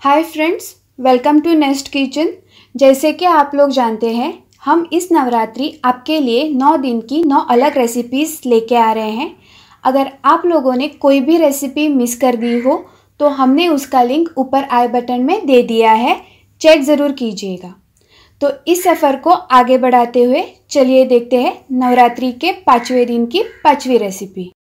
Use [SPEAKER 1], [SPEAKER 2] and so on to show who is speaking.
[SPEAKER 1] Hi friends, welcome to Nest Kitchen. जैसे कि आप लोग जानते हैं, हम इस नवरात्रि आपके लिए 9 दिन की 9 अलग रेसिपीज़ लेके आ रहे हैं। अगर आप लोगों ने कोई भी रेसिपी मिस कर दी हो तो हमने उसका लिंक ऊपर आई बटन में दे दिया है, चेक ज़रूर कीजिएगा। तो इस सफ़र को आगे बढ़ाते हुए चलिए देखते हैं नवरात्रि के 5वें दिन की 5वीं रेसिपी।